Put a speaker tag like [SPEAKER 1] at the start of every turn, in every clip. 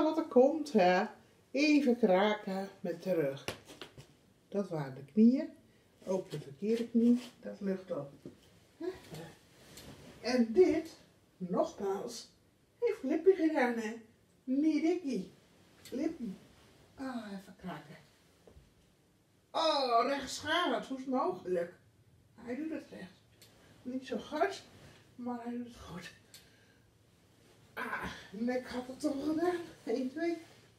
[SPEAKER 1] eerste wat er komt, hè. Even kraken met de rug. Dat waren de knieën. Ook de verkeerde knie, dat lucht op. En dit, nogmaals, heeft Lippie gedaan, hè. Niet Dikkie. Lippie. Ah, even kraken. Oh, rechtschalig, hoe is het mogelijk? Hij doet het recht. Niet zo hard, maar hij doet het goed. Ah, nek had het toch gedaan. 1, 2.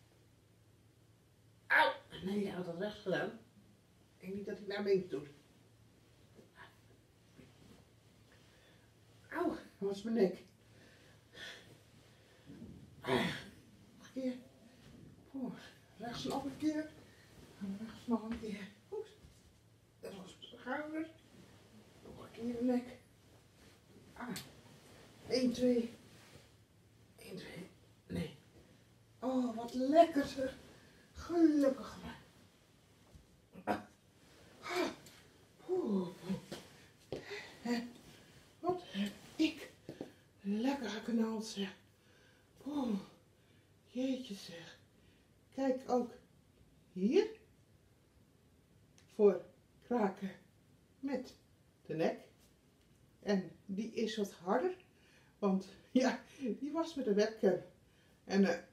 [SPEAKER 1] Auw. Nee, hij had het recht gedaan. Ik denk niet dat hij naar beneden doet. Auw, dat was mijn nek. Nog een keer. Oeh, rechts nog een keer. En rechts nog een keer. Goed. Dat was mijn schouder. Nog een keer de nek. Ah. 1, 2. 1, 2. Nee. Oh, wat lekker zeg. Gelukkig maar. Wat heb ik lekker geknald zeg. Oeh, jeetje zeg. Kijk ook hier voor kraken met de nek. En die is wat harder, want ja, die was met de webcam. En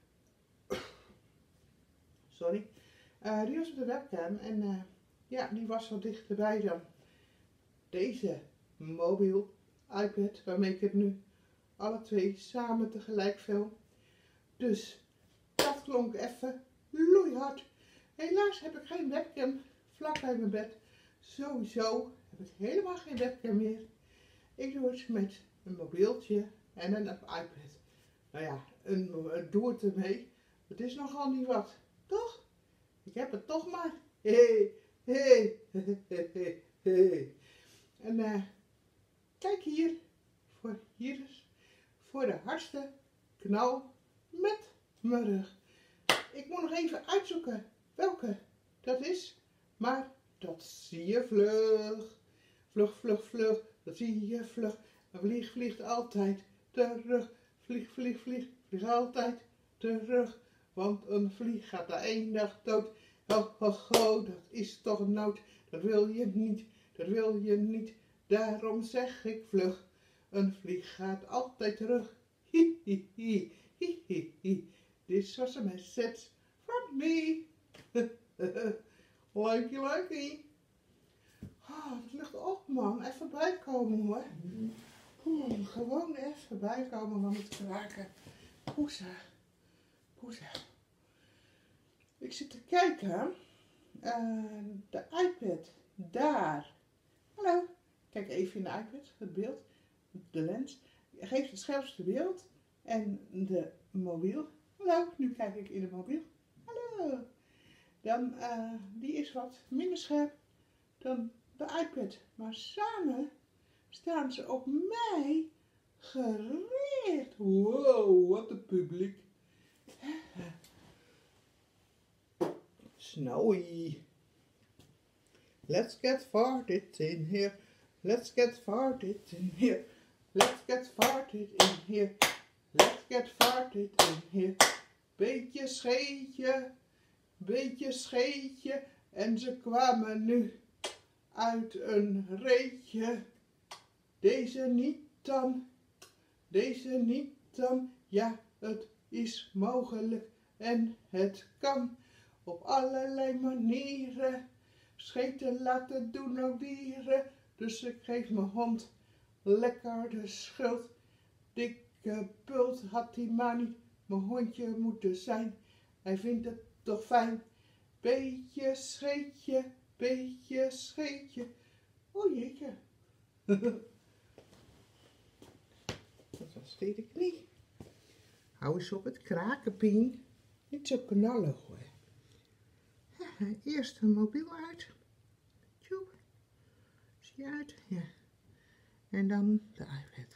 [SPEAKER 1] sorry, die was met de webcam en ja, die was wat dichterbij dan deze mobiel iPad, waarmee ik het nu alle twee samen tegelijk film. Dus dat klonk even loeihard. Helaas heb ik geen webcam vlak bij mijn bed. Sowieso heb ik helemaal geen webcam meer. Ik doe het met een mobieltje en een iPad. Nou ja, doe het ermee. Het is nogal niet wat, toch? Ik heb het toch maar. Hey, hey, hey, hey. En kijk hier dus, voor de hardste knal met mijn rug. Ik moet nog even uitzoeken welke dat is, maar dat zie je vlug. Vlug, vlug, vlug, dat zie je vlug. Een vlieg vliegt altijd terug. Vlieg, vlieg, vlieg, vlieg altijd terug. Want een vlieg gaat na 1 dag dood. Ho, ho, ho, dat is toch een nood. Dat wil je niet, dat wil je niet. Daarom zeg ik vlug. Een vlieg gaat altijd terug. Hi, hi, hi, hi, hi, hi. This was a message from me. Likey, likey. Oh, het lucht op man, even bijkomen hoor. Gewoon even bijkomen van het kraken. Poesa, poesa. Ik zit te kijken. De iPad, daar. Hallo. Kijk even in de iPad, het beeld, de lens. Geeft het scherpste beeld. En de mobiel. Hallo, nu kijk ik in de mobiel. Hallo. Dan, die is wat minder scherp dan de iPad. Maar samen staan ze op mij gericht. Wow, wat een publiek. Snowy. Let's get farted in here. Let's get farted in here. Let's get farted in here. Let's get farted in here. Beetje scheetje. En ze kwamen nu uit een reetje. Deze niet dan. Ja, het is mogelijk en het kan. Op allerlei manieren. Scheten laten doen ook dieren. Dus ik geef mijn hond lekker de schuld. Dikke bult had hij maar niet mijn hondje moeten zijn. Hij vindt het toch fijn. Beetje scheetje. O jeetje. Dat was de knie. Hou eens op het kraken, Pien. Niet zo knallig hoor. Eerst een mobiel uit. Tjoep. Zie je uit? Ja. En dan de iPad.